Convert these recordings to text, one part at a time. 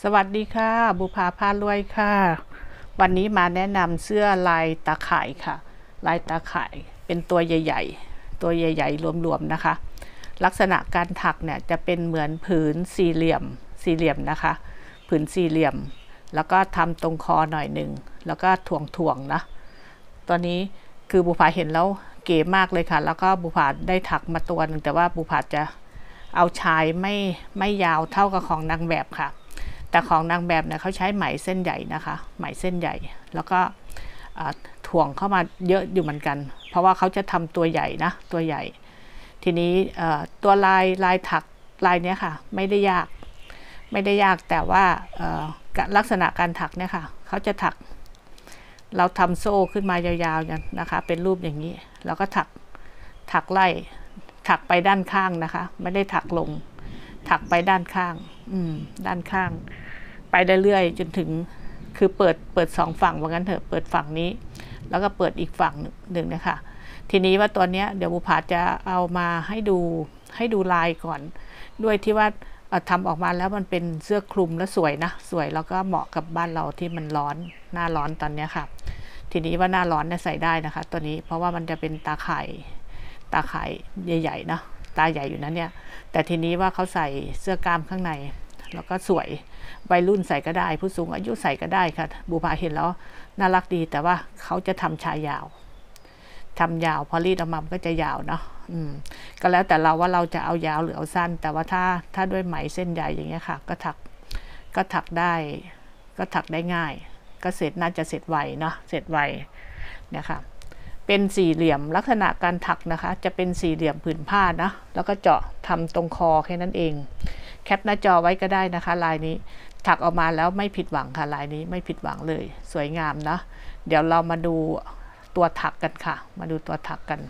สวัสดีค่ะบุภาพารวยค่ะวันนี้มาแนะนำเสื้อลายตาข่ายค่ะลายตาข่ายเป็นตัวใหญ่ๆตัวใหญ่ๆรวมๆนะคะลักษณะการถักเนี่ยจะเป็นเหมือนผืนสี่เหลี่ยมนะคะผืนสี่เหลี่ยมแล้วก็ทำตรงคอหน่อยหนึ่งแล้วก็ถ่วงนะตัวนี้คือบุภาเห็นแล้วเก๋มากเลยค่ะแล้วก็บุภาได้ถักมาตัวหนึ่งแต่ว่าบุภาจะเอาชายไม่ยาวเท่ากับของนางแบบค่ะแต่ของนางแบบเนี่ยเขาใช้ไหมเส้นใหญ่นะคะไหมเส้นใหญ่แล้วก็ถ่วงเข้ามาเยอะอยู่เหมือนกันเพราะว่าเขาจะทำตัวใหญ่นะตัวใหญ่ทีนี้ตัวลายถักลายนี้ค่ะไม่ได้ยากแต่ว่าลักษณะการถักเนี่ยค่ะเขาจะถักเราทำโซ่ขึ้นมายาวๆนะคะเป็นรูปอย่างนี้แล้วก็ถักไล่ถักไปด้านข้างนะคะไม่ได้ถักลงถักไปด้านข้างด้านข้างไปเรื่อยๆจนถึงคือเปิดสองฝั่งว่างั้นเถอะเปิดฝั่งนี้แล้วก็เปิดอีกฝั่งหนึ่งนะคะทีนี้ว่าตัวนี้เดี๋ยวบุภาจะเอามาให้ดูลายก่อนด้วยที่ว่าทำออกมาแล้วมันเป็นเสื้อคลุมแล้วสวยนะสวยแล้วก็เหมาะกับบ้านเราที่มันร้อนหน้าร้อนตอนนี้ค่ะทีนี้ว่าหน้าร้อนเนี่ยใส่ได้นะคะตัวนี้เพราะว่ามันจะเป็นตาข่ายใหญ่ๆเนาะตาใหญ่อยู่นั้นเนี่ยแต่ทีนี้ว่าเขาใส่เสื้อกล้ามข้างในแล้วก็สวยวัยรุ่นใส่ก็ได้ผู้สูงอายุใส่ก็ได้ค่ะบุภาเห็นแล้วน่ารักดีแต่ว่าเขาจะทำชายยาวพอรีดออกมาก็จะยาวเนาะก็แล้วแต่เราว่าเราจะเอายาวหรือเอาสั้นแต่ว่าถ้าด้วยไหมเส้นใหญ่อย่างเงี้ยค่ะก็ถักได้ง่ายก็น่าจะเสร็จไวเนาะเสร็จไวเนี่ยค่ะเป็นสี่เหลี่ยมลักษณะการถักนะคะจะเป็นสี่เหลี่ยมผืนผ้านะแล้วก็เจาะทำตรงคอแค่นั้นเองแคปหน้าจอไว้ก็ได้นะคะลายนี้ถักออกมาแล้วไม่ผิดหวังค่ะลายนี้ไม่ผิดหวังเลยสวยงามนะเดี๋ยวเรามาดูตัวถักกันค่ะมาดูตัวถักกัน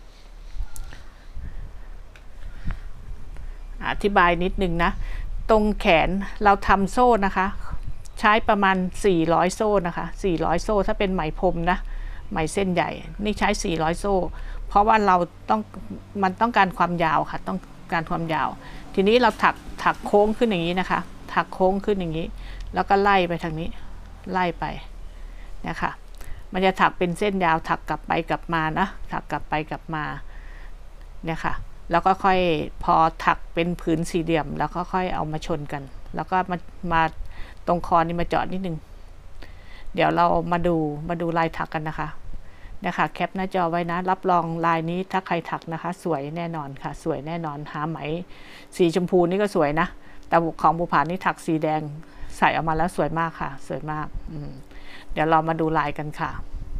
อธิบายนิดนึงนะตรงแขนเราทำโซ่นะคะใช้ประมาณ400โซ่นะคะ400โซ่ถ้าเป็นไหมพรมนะไหมเส้นใหญ่นี่ใช้400โซ่เพราะว่ามันต้องการความยาวค่ะต้องการความยาวทีนี้เราถักโค้งขึ้นอย่างนี้นะคะถักโค้งขึ้นอย่างนี้แล้วก็ไล่ไปทางนี้ไล่ไปนะคะมันจะถักเป็นเส้นยาวถักกลับไปกลับมานะถักกลับไปกลับมาเนี่ยค่ะแล้วก็ค่อยพอถักเป็นผืนสี่เหลี่ยมแล้วก็ค่อยเอามาชนกันแล้วก็มาตรงคอนี่มาเจาะนิดนึงเดี๋ยวเรามาดูลายถักกันนะคะนะคะแคปหน้าจอไว้นะรับรองลายนี้ถ้าใครถักนะคะสวยแน่นอนค่ะสวยแน่นอนหาไหมสีชมพูนี่ก็สวยนะแต่ของบุภานี่ถักสีแดงใส่ออกมาแล้วสวยมากค่ะสวยมากเดี๋ยวเรามาดูลายกันค่ะ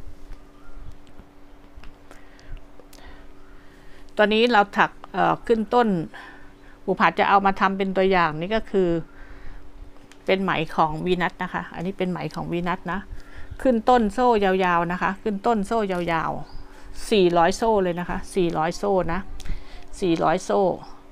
ตัวนี้เราถักขึ้นต้นบุภาจะเอามาทำเป็นตัวอย่างนี่ก็คือเป็นไหมของวีนัสนะคะอันนี้เป็นไหมของวีนัสนะขึ้นต้นโซ่ยาวๆนะคะขึ้นต้นโซ่ยาวๆ400โซ่เลยนะคะ400โซ่นะ400โซ่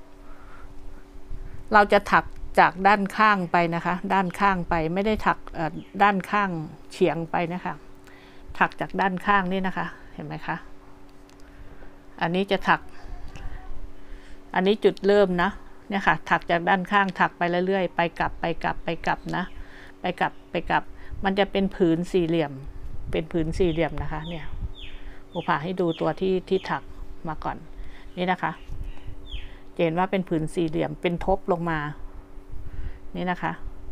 เราจะถักจากด้านข้างไปนะคะด้านข้างไปไม่ได้ถักด้านข้างเฉียงไปนะคะถักจากด้านข้างนี่นะคะเห็นไหมคะอันนี้จะถักอันนี้จุดเริ่มนะเนี่ยค่ะถักจากด้านข้างถักไปเรื่อยๆไปกลับนะไปกลับมันจะเป็นผืนสี่เหลี่ยมนะคะเนี่ยบุภาให้ดูตัวที่ถักมาก่อนนี่นะคะเห็นว่าเป็นผืนสี่เหลี่ยมเป็นทบลงมานี่นะคะ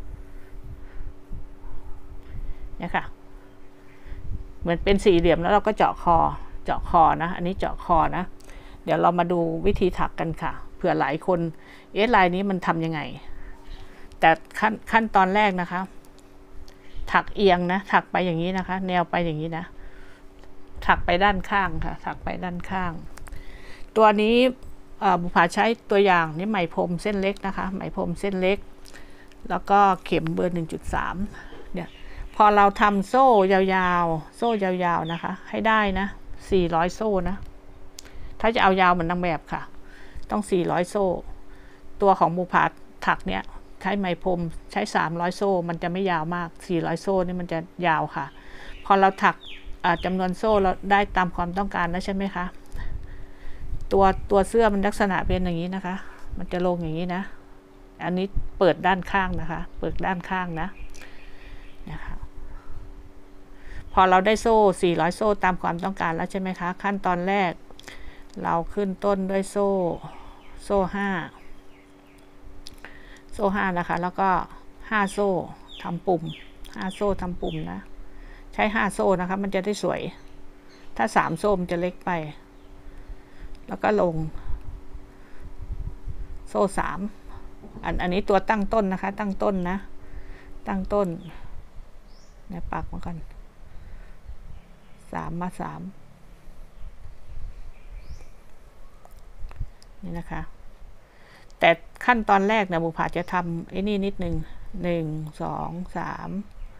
เนี่ยค่ะเหมือนเป็นสี่เหลี่ยมแล้วเราก็เจาะคอนะอันนี้เจาะคอนะเดี๋ยวเรามาดูวิธีถักกันค่ะเผื่อหลายคนลายนี้มันทำยังไงแต่ขั้นตอนแรกนะคะถักเอียงนะถักไปอย่างนี้นะคะแนวไปอย่างนี้นะถักไปด้านข้างค่ะถักไปด้านข้างตัวนี้บุภาใช้ตัวอย่างนี่ไหมพรมเส้นเล็กนะคะไหมพรมเส้นเล็กแล้วก็เข็มเบอร์ 1.3 เนี่ยพอเราทำโซ่ยาวๆนะคะให้ได้นะ400โซ่นะถ้าจะเอายาวเหมือนนางแบบค่ะต้อง400โซ่ตัวของบุภาถักเนี่ยใช้ไหมพรมใช้300โซ่มันจะไม่ยาวมาก400โซ่นี่มันจะยาวค่ะพอเราถักจำนวนโซ่เราได้ตามความต้องการแล้วใช่ไหมคะตัวเสื้อมันลักษณะเป็นอย่างนี้นะคะมันจะลงอย่างนี้นะอันนี้เปิดด้านข้างนะคะเปิดด้านข้างนะคะพอเราได้โซ่400โซ่ตามความต้องการแล้วใช่ไหมคะขั้นตอนแรกเราขึ้นต้นด้วยโซ่5นะคะแล้วก็5โซ่ทำปุ่ม5โซ่ทำปุ่มนะใช้5โซ่นะคะมันจะได้สวยถ้า3โซ่มันจะเล็กไปแล้วก็ลงโซ่3อันนี้ตัวตั้งต้นนะคะตั้งต้นนะตั้งต้นเนี่ยปักมากัน3มา3นี่นะคะแต่ขั้นตอนแรกนะบุภาจะทำไอ้นี่นิดนึง1 2 3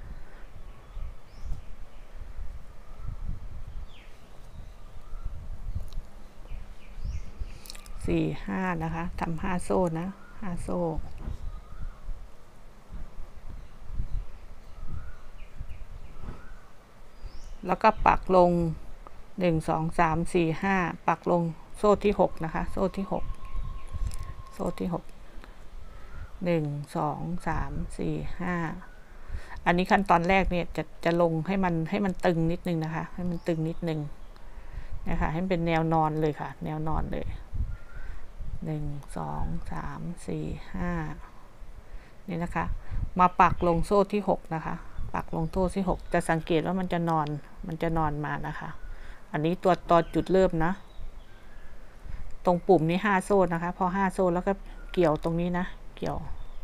4 5นะคะทำ5โซ่นะ5โซ่แล้วก็ปักลง1 2 3 4 5ปักลงโซ่ที่6นะคะโซ่ที่6โซ่ที่6 1 2 3 4 5อันนี้ขั้นตอนแรกเนี่ยจะลงให้มันตึงนิดนึงนะคะให้มันตึงนิดนึงนะคะให้เป็นแนวนอนเลยค่ะแนวนอนเลย1 2 3 4 5นี่นะคะมาปักลงโซ่ที่6นะคะปักลงโซ่ที่6จะสังเกตว่ามันจะนอนมานะคะอันนี้ตัวตอนจุดเริ่มนะตรงปุ่มนี้5โซ่นะคะพอ5โซ่แล้วก็เกี่ยวตรงนี้นะเกี่ยว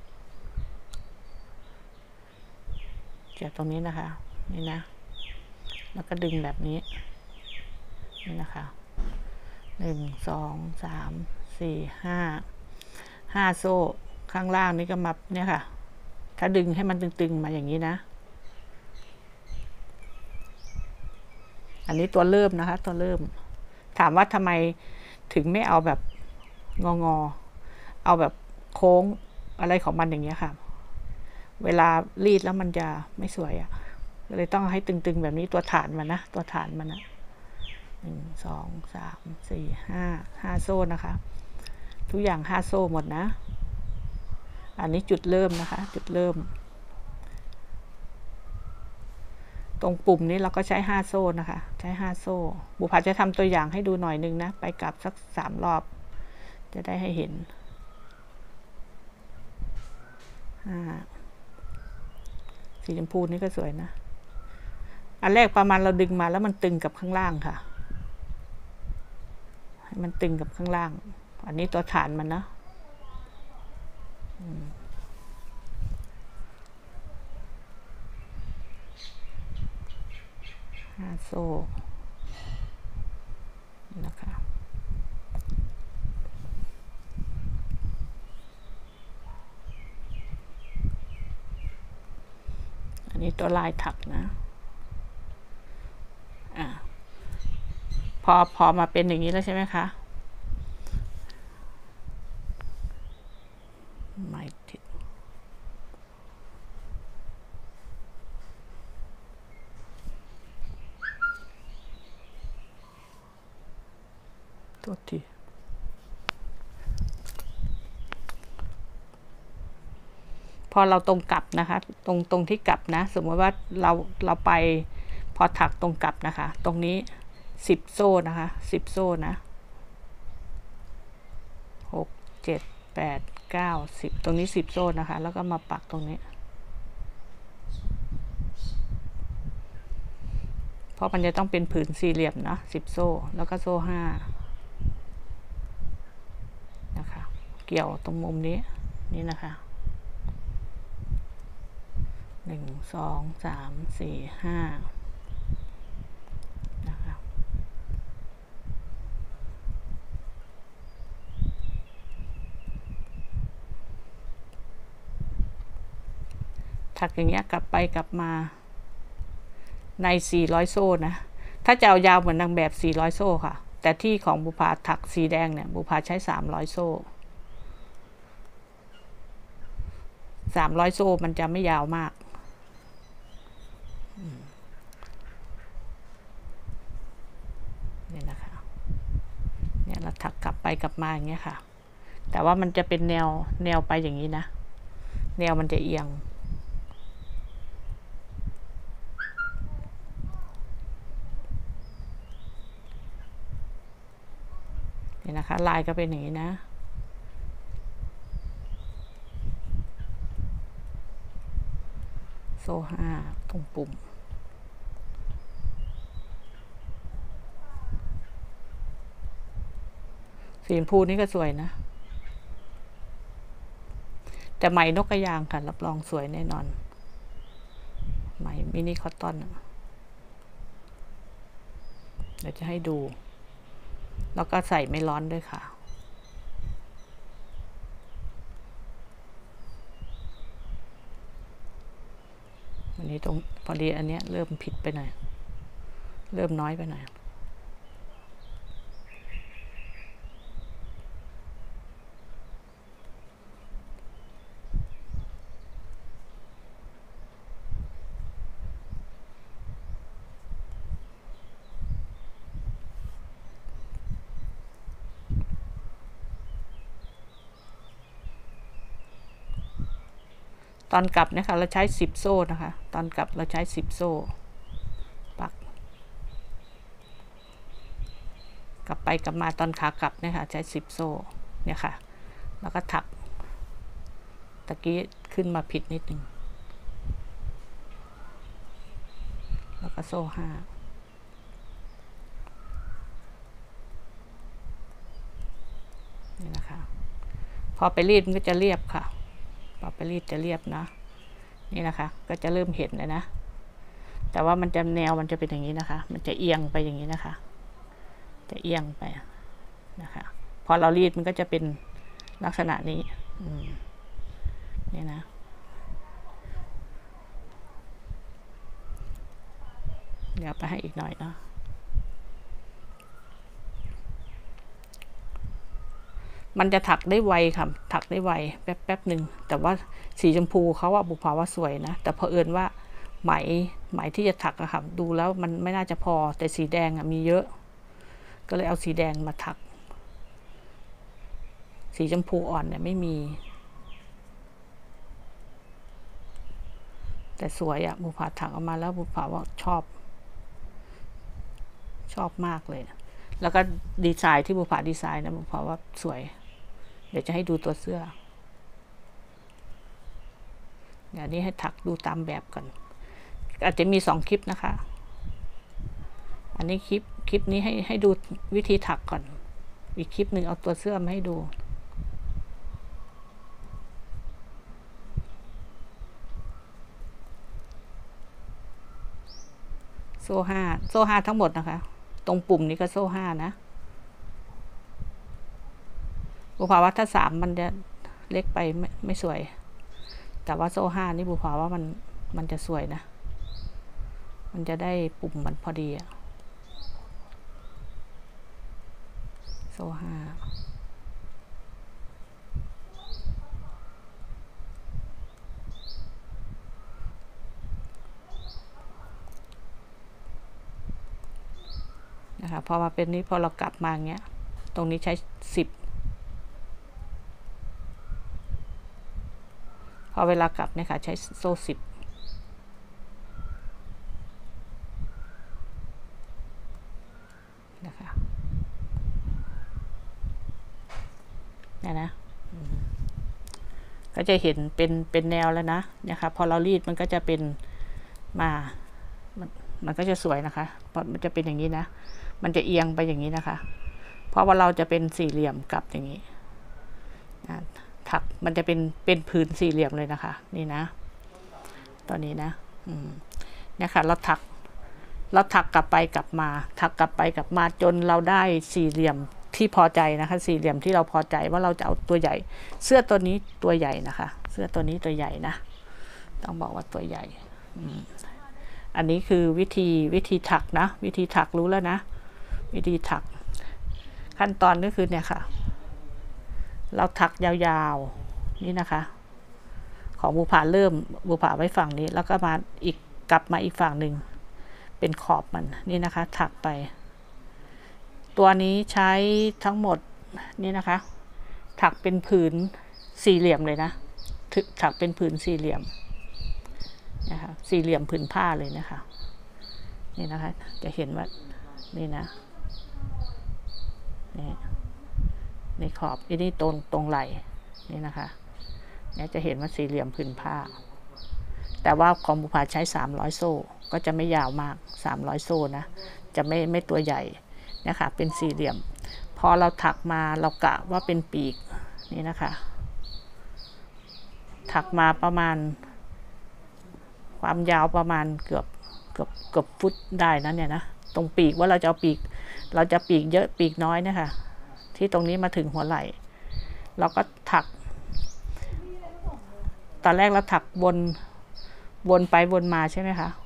ตรงนี้นะคะนี่นะแล้วก็ดึงแบบนี้นี่นะคะ1 2 3 4 5โซ่ข้างล่างนี้ก็มาเนี่ยค่ะถ้าดึงให้มันตึงๆมาอย่างนี้นะอันนี้ตัวเริ่มนะคะตัวเริ่มถามว่าทำไมถึงไม่เอาแบบงอเอาแบบโค้งอะไรของมันอย่างเงี้ยค่ะเวลารีดแล้วมันจะไม่สวยอ่ะเลยต้องให้ตึงๆแบบนี้ตัวฐานมันนะตัวฐานมันนะ1 2 3 4 5โซ่นะคะทุกอย่าง5โซ่หมดนะอันนี้จุดเริ่มนะคะจุดเริ่มตรงปุ่มนี้เราก็ใช้5โซ่นะคะใช้5โซ่บุภาจะทำตัวอย่างให้ดูหน่อยนึงนะไปกลับสัก3รอบจะได้ให้เห็นสีชมพูนี่ก็สวยนะอันแรกประมาณเราดึงมาแล้วมันตึงกับข้างล่างค่ะให้มันตึงกับข้างล่างอันนี้ตัวฐานมันนะ5โซ่นะคะอันนี้ตัวลายถักนะพอมาเป็นอย่างนี้แล้วใช่ไหมคะไม่ติดตัวที่พอเราตรงกลับนะคะตรงที่กลับนะสมมติว่าเราไปพอถักตรงกลับนะคะตรงนี้10โซ่นะคะ10โซ่นะ6 7 8 9 10ตรงนี้10โซ่นะคะแล้วก็มาปักตรงนี้เพราะมันจะต้องเป็นผืนสี่เหลี่ยมนะ10โซ่แล้วก็โซ่5นะคะเกี่ยวตรงมุมนี้นี่นะคะ1 2 3 4 5นะคะถักอย่างเงี้ยกลับไปกลับมาใน400โซ่นะถ้าจะเอายาวเหมือนนางแบบ400โซ่ค่ะแต่ที่ของบุภาถักสีแดงเนี่ยบุภาใช้300โซ่300โซ่มันจะไม่ยาวมากนี่นะคะเนี่ยเราถักกลับไปกลับมาอย่างเงี้ยค่ะแต่แต่ว่ามันจะเป็นแนวไปอย่างนี้นะแนวมันจะเอียงนี่นะคะลายก็เป็นอย่างนี้นะโซ่5ตรงปุ่มสีชมพูนี่ก็สวยนะแต่ไหมนกกระยางค่ะรับรองสวยแน่นอนไหมมินิคอตตอนเดี๋ยวจะให้ดูแล้วก็ใส่ไม่ร้อนด้วยค่ะวันนี้ตรงพอดีอันนี้เริ่มผิดไปหน่อยเริ่มน้อยไปหน่อยตอนกลับนะคะเราใช้10 โซ่นะคะตอนกลับเราใช้10 โซ่ปักกลับไปกลับมาตอนขากลับเนี่ยค่ะใช้10 โซ่เนี่ยค่ะแล้วก็ถักตะกี้ขึ้นมาผิดนิดนึงแล้วก็โซ่5นี่นะคะพอไปรีดมันก็จะเรียบค่ะพอไปรีดจะเรียบนะนี่นะคะก็จะเริ่มเห็นเลยนะแต่ว่ามันจะแนวมันจะเป็นอย่างนี้นะคะมันจะเอียงไปอย่างนี้นะคะจะเอียงไปนะคะพอเรารีดมันก็จะเป็นลักษณะนี้นี่นะเดี๋ยวไปให้อีกหน่อยเนาะมันจะถักได้ไวค่ะถักได้ไวแป๊บหนึ่งแต่ว่าสีชมพูเขาบุพาว่าสวยนะแต่เผอิญว่าไหมที่จะถักอะค่ะดูแล้วมันไม่น่าจะพอแต่สีแดงมีเยอะก็เลยเอาสีแดงมาถักสีชมพูอ่อนเนี่ยไม่มีแต่สวยบุพาถักออกมาแล้วบุพาว่าชอบมากเลยแล้วก็ดีไซน์ที่บุพาดีไซน์นะบุพาว่าสวยเดี๋ยวจะให้ดูตัวเสื้อเดี๋ยวนี้ให้ถักดูตามแบบก่อนอาจจะมี2 คลิปนะคะอันนี้คลิปนี้ให้ดูวิธีถักก่อนอีกคลิปหนึ่งเอาตัวเสื้อมาให้ดูโซ่5ทั้งหมดนะคะตรงปุ่มนี้ก็โซ่5นะบุพาว่าถ้า3มันจะเล็กไปไม่สวยแต่ว่าโซ่5นี่บุพาว่ามันจะสวยนะมันจะได้ปุ่มมันพอดีโซ่5นะคะพอมาเป็นนี้พอเรากลับมาเงี้ยตรงนี้ใช้10พอเวลากลับเนี่ยค่ะใช้โซ่10นะคะเนี่ยนะก็จะเห็นเป็นแนวแล้วนะเนี่ยค่ะพอเรารีดมันก็จะเป็นมันก็จะสวยนะคะเพราะมันจะเป็นอย่างนี้นะมันจะเอียงไปอย่างนี้นะคะเพราะว่าเราจะเป็นสี่เหลี่ยมกลับอย่างนี้ถักมันจะเป็นพื้นสี่เหลี่ยมเลยนะคะนี่นะตอนนี้นะเนี่ยค่ะเราถักกลับไปกลับมาถักกลับไปกลับมาจนเราได้สี่เหลี่ยมที่พอใจนะคะสี่เหลี่ยมที่เราพอใจว่าเราจะเอาตัวใหญ่เสื้อตัวนี้ตัวใหญ่นะคะเสื้อตัวนี้ตัวใหญ่นะต้องบอกว่าตัวใหญ่อันนี้คือวิธีถักนะวิธีถักรู้แล้วนะวิธีถักขั้นตอนก็คือเนี่ยค่ะเราถักยาวๆนี่นะคะของบุพาบุพาไว้ฝั่งนี้แล้วก็มาอีกกลับมาอีกฝั่งหนึ่งเป็นขอบมันนี่นะคะถักไปตัวนี้ใช้ทั้งหมดนี่นะคะถักเป็นผืนสี่เหลี่ยมเลยนะถักเป็นผืนสี่เหลี่ยมนะคะสี่เหลี่ยมผืนผ้าเลยนะคะนี่นะคะจะเห็นว่านี่นะนี่ในขอบนี่ตรงไหล่นี่นะคะเนี่ยจะเห็นว่าสี่เหลี่ยมผืนผ้าแต่ว่าของบุภาใช้300โซ่ก็จะไม่ยาวมาก300โซ่นะจะไม่ตัวใหญ่นะคะเป็นสี่เหลี่ยมพอเราถักมาเรากะว่าเป็นปีกนี่นะคะถักมาประมาณความยาวประมาณเกือบฟุตได้นะเนี่ยนะตรงปีกว่าเราจะเอาปีกเราจะปีกเยอะปีกน้อยนะคะที่ตรงนี้มาถึงหัวไหล่เราก็ถักตอนแรกเราถักวนไปวนมาใช่ไหมคะ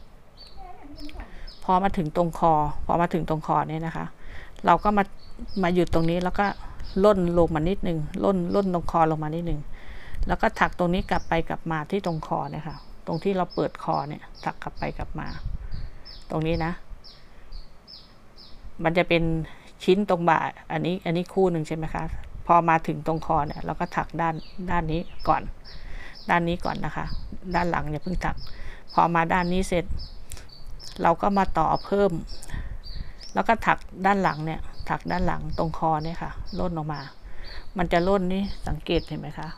พอมาถึงตรงคอเนี่ยนะคะเราก็มาหยุดตรงนี้แล้วก็ล่นลงมานิดนึงล่นตรงคอลงมานิดนึงแล้วก็ถักตรงนี้กลับไปกลับมาที่ตรงคอเนี่ยค่ะตรงที่เราเปิดคอเนี่ยถักกลับไปกลับมาตรงนี้นะมันจะเป็นชิ้นตรงบ่าอันนี้คู่หนึ่งใช่ไหมคะพอมาถึงตรงคอเนี่ยเราก็ถักด้านนี้ก่อนนะคะด้านหลังอย่าเพิ่งถักพอมาด้านนี้เสร็จเราก็มาต่อเพิ่มแล้วก็ถักด้านหลังเนี่ยถักด้านหลังตรงคอเนี่ยค่ะล่นออกมามันจะล่นนี่สังเกตเห็นไหมคะ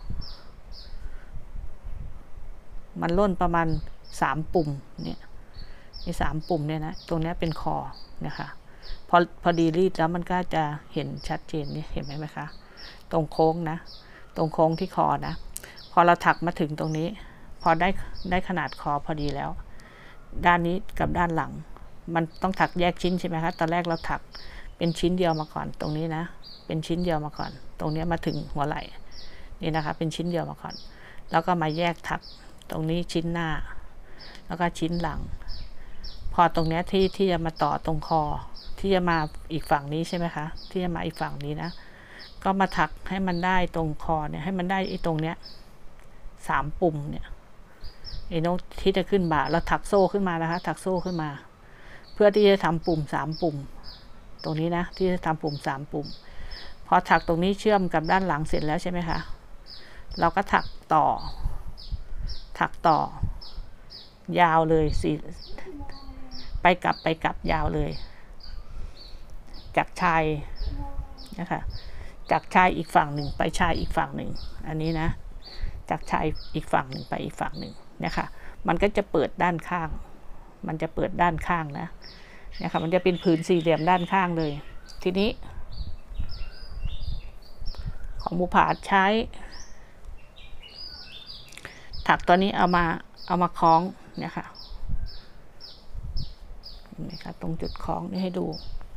มันล่นประมาณ3ปุ่มเนี่ยมี3ปุ่มเนี่ยนะตรงนี้เป็นคอนะคะพอดีรีดแล้วมันก็จะเห็นชัดเจนนี่เห็นไหมคะตรงโค้งนะตรงโค้งที่คอนะพอเราถักมาถึงตรงนี้พอได้ขนาดคอพอดีแล้วด้านนี้กับด้านหลังมันต้องถักแยกชิ้นใช่ไหมคะตอนแรกเราถักเป็นชิ้นเดียวมาก่อนตรงนี้นะเป็นชิ้นเดียวมาก่อนตรงนี้มาถึงหัวไหล่นี่นะคะเป็นชิ้นเดียวมาก่อนแล้วก็มาแยกถักตรงนี้ชิ้นหน้าแล้วก็ชิ้นหลังพอตรงนี้ที่จะมาต่อตรงคอที่จะมาอีกฝั่งนี้ใช่ไหมคะที่จะมาอีกฝั่งนี้นะก็มาถักให้มันได้ตรงคอเนี่ยให้มันได้ไอ้ตรงเนี้ย3ปุ่มเนี่ยไอ้นกที่จะขึ้นบ่าเราถักโซ่ขึ้นมานะคะถักโซ่ขึ้นมาเพื่อที่จะทำปุ่ม3ปุ่มตรงนี้นะที่จะทำปุ่ม3ปุ่มพอถักตรงนี้เชื่อมกับด้านหลังเสร็จแล้วใช่ไหมคะเราก็ถักต่อยาวเลยไปกลับยาวเลยจากชายนะคะจากชายอีกฝั่งหนึ่งไปชายอีกฝั่งหนึ่งอันนี้นะจากชายอีกฝั่งหนึ่งไปอีกฝั่งหนึ่งนะคะมันก็จะเปิดด้านข้างมันจะเปิดด้านข้างนะนะคะมันจะเป็นผืนสี่เหลี่ยมด้านข้างเลยทีนี้ของบุภาใช้ถักตัวนี้เอามาคล้องเนี่ยค่ะเห็นไหมคะตรงจุดคล้องนี่ให้ดู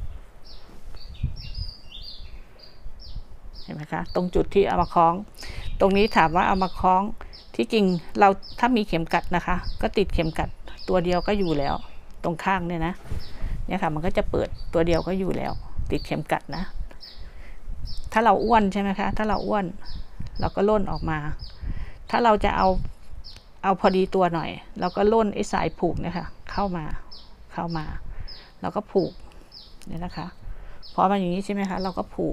เห็นไหมคะตรงจุดที่เอามาคล้องตรงนี้ถามว่าเอามาคล้องที่จริงเราถ้ามีเข็มกัดนะคะก็ติดเข็มกัดตัวเดียวก็อยู่แล้วตรงข้างเนี่ยนะเนี่ยค่ะมันก็จะเปิดตัวเดียวก็อยู่แล้วติดเข็มกัดนะถ้าเราอ้วนใช่ไหมคะถ้าเราอ้วนเราก็ล่นออกมาถ้าเราจะเอาพอดีตัวหน่อยเราก็ล่นไอ้สายผูกเนี่ยค่ะเข้ามาแล้วก็ผูกเนี่ยนะคะพอมาอย่างนี้ใช่ไหมคะเราก็ผูก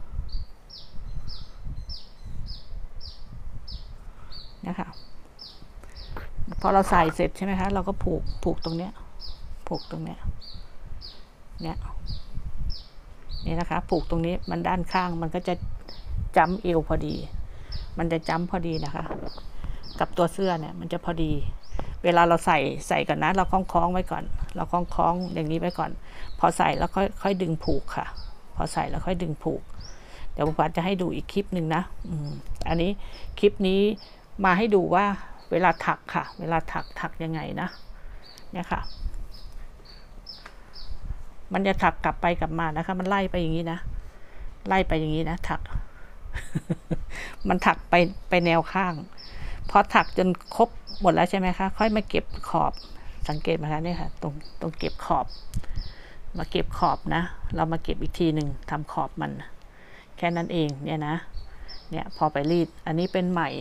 นะคะพอเราใส่เสร็จใช่ไหมคะเราก็ผูกตรงเนี้ยนี่นะคะผูกตรงนี้มันด้านข้างมันก็จะจ้ำเอวพอดีมันจะจ้ำพอดีนะคะกับตัวเสื้อเนี่ยมันจะพอดีเวลาเราใส่ก่อนนะเราคล้องไว้ก่อนเราคล้องอย่างนี้ไว้ก่อนพอใส่แล้วค่อยดึงผูกค่ะพอใส่แล้วค่อยดึงผูกเดี๋ยวบุปผาจะให้ดูอีกคลิปหนึ่งนะอันนี้คลิปนี้มาให้ดูว่าเวลาถักค่ะเวลาถักยังไงนะเนี่ยค่ะมันจะถักกลับไปกลับมานะคะมันไล่ไปอย่างนี้นะไล่ไปอย่างนี้นะถัก มันถักไปแนวข้างพอถักจนครบหมดแล้วใช่ไหมคะค่อยมาเก็บขอบสังเกตไหมคะนี่ค่ะตรงเก็บขอบมาเก็บขอบนะเรามาเก็บอีกทีหนึ่งทำขอบมันแค่นั้นเองเนี่ยนะเนี่ยพอไปรีดอันนี้เป็นไหม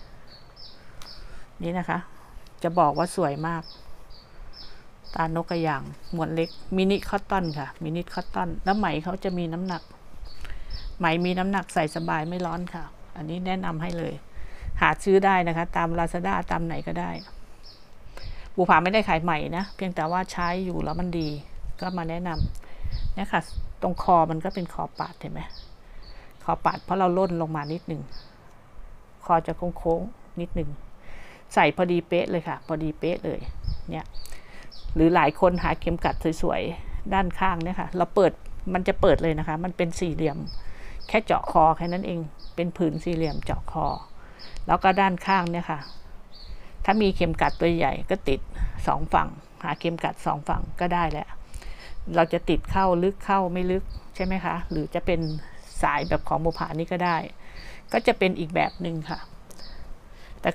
นี่นะคะจะบอกว่าสวยมากตานกกระยางม้วนเล็กมินิคอตตอนค่ะมินิคอตตอนแล้วไหมเขาจะมีน้ำหนักไหมมีน้ำหนักใส่สบายไม่ร้อนค่ะอันนี้แนะนำให้เลยหาซื้อได้นะคะตาม Lazada ตามไหนก็ได้บุภาไม่ได้ขายใหม่นะเพียงแต่ว่าใช้อยู่แล้วมันดีก็มาแนะนำเนี่ยค่ะตรงคอมันก็เป็นคอปาดเห็นไหมคอปาดเพราะเราล่นลงมานิดหนึ่งคอจะโค้งๆนิดหนึ่งใส่พอดีเป๊ะเลยค่ะพอดีเป๊ะเลยเนี่ยหรือหลายคนหาเข็มกัดสวยๆด้านข้างเนี่ยค่ะเราเปิดมันจะเปิดเลยนะคะมันเป็นสี่เหลี่ยมแค่เจาะคอแค่นั้นเองเป็นผืนสี่เหลี่ยมเจาะคอแล้วก็ด้านข้างเนี่ยค่ะถ้ามีเข็มกัดตัวใหญ่ก็ติดสองฝั่งหาเข็มกัดสองฝั่งก็ได้แหละเราจะติดเข้าลึกเข้าไม่ลึกใช่ไหมคะหรือจะเป็นสายแบบของบุภานี่ก็ได้ก็จะเป็นอีกแบบหนึ่งค่ะแต่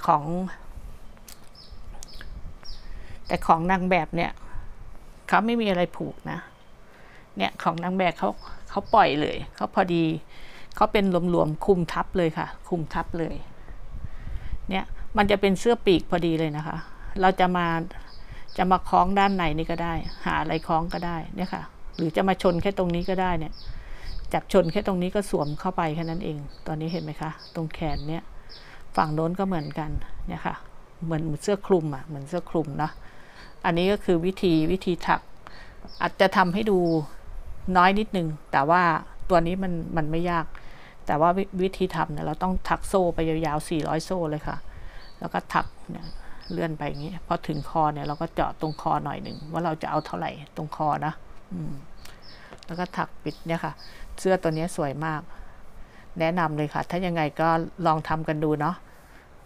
ของนางแบบเนี่ยเขาไม่มีอะไรผูกนะเนี่ยของนางแบบเขาปล่อยเลยเขาพอดีเขาเป็นหลวมๆคุมทับเลยค่ะคุมทับเลยเนี่ยมันจะเป็นเสื้อปีกพอดีเลยนะคะเราจะมาคล้องด้านในนี่ก็ได้หาอะไรคล้องก็ได้เนี่ยค่ะหรือจะมาชนแค่ตรงนี้ก็ได้เนี่ยจับชนแค่ตรงนี้ก็สวมเข้าไปแค่นั้นเองตอนนี้เห็นไหมคะตรงแขนเนี่ยฝั่งโน้นก็เหมือนกันเนี่ยค่ะเหมือนเสื้อคลุมอ่ะเหมือนเสื้อคลุมนะอันนี้ก็คือวิธีถักอาจจะทำให้ดูน้อยนิดนึงแต่ว่าตัวนี้มันไม่ยากแต่ว่าวิธีทำเนี่ยเราต้องถักโซ่ไปยาวๆ400โซ่เลยค่ะแล้วก็ถักเนี่ยเลื่อนไปอย่างนี้พอถึงคอเนี่ยเราก็เจาะตรงคอหน่อยหนึ่งว่าเราจะเอาเท่าไหร่ตรงคอนะแล้วก็ถักปิดเนี่ยค่ะเสื้อตัวนี้สวยมากแนะนำเลยค่ะถ้ายังไงก็ลองทำกันดูเนาะ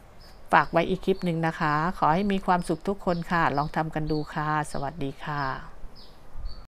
ฝากไว้อีกคลิปหนึ่งนะคะขอให้มีความสุขทุกคนค่ะลองทำกันดูค่ะสวัสดีค่ะ